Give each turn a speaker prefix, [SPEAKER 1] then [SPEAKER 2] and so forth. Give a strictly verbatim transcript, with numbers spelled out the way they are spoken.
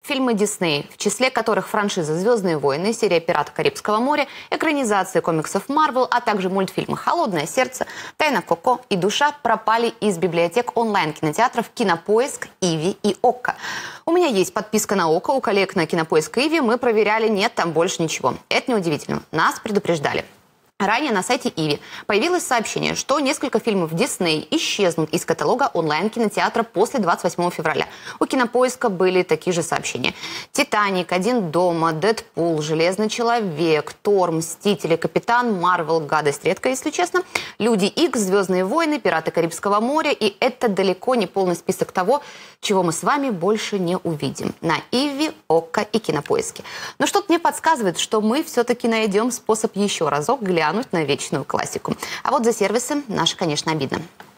[SPEAKER 1] Фильмы Дисней, в числе которых франшиза «Звездные войны», серия «Пираты Карибского моря», экранизации комиксов Марвел, а также мультфильмы «Холодное сердце», «Тайна Коко» и «Душа» пропали из библиотек онлайн-кинотеатров «Кинопоиск», «Иви» и «Окко». У меня есть подписка на «Окко», у коллег на «Кинопоиск» и «Иви» мы проверяли, нет, там больше ничего. Это неудивительно, нас предупреждали. Ранее на сайте Иви появилось сообщение, что несколько фильмов Дисней исчезнут из каталога онлайн-кинотеатра после двадцать восьмого февраля. У Кинопоиска были такие же сообщения. «Титаник», «Один дома», «Дэдпул», «Железный человек», «Тор», «Мстители», «Капитан Марвел», «Гадость редкая, если честно», «Люди Икс», «Звездные войны», «Пираты Карибского моря». И это далеко не полный список того, чего мы с вами больше не увидим на Иви, Окко и Кинопоиске. Но что-то мне подсказывает, что мы все-таки найдем способ еще разок глянуть на вечную классику. А вот за сервисы наше, конечно, обидно.